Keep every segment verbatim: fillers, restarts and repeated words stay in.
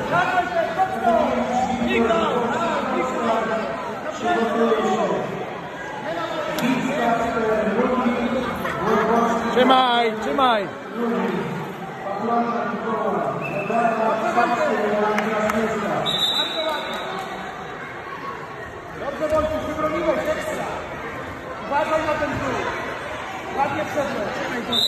Trzymaj, trzymaj! Dobrze, Wojciech, wybroniłeś, ekstra! Uważaj na ten dół! Ładnie przedmiot!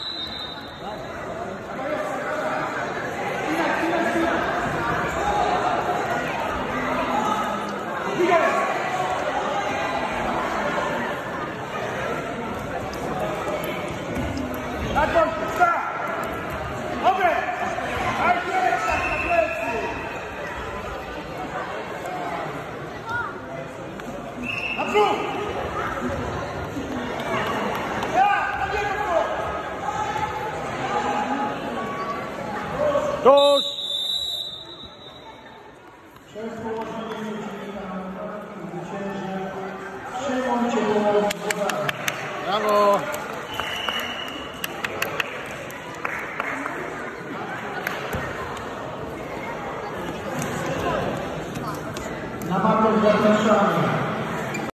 Tak, Wojciech, tak! Dobre! Daj teraz tak na plecy! Naprzód! Ja! Na niego! Tuż! Przez położenie zwycięży Szymon Ciepłowski. Brawo! Na mapę zapraszamy.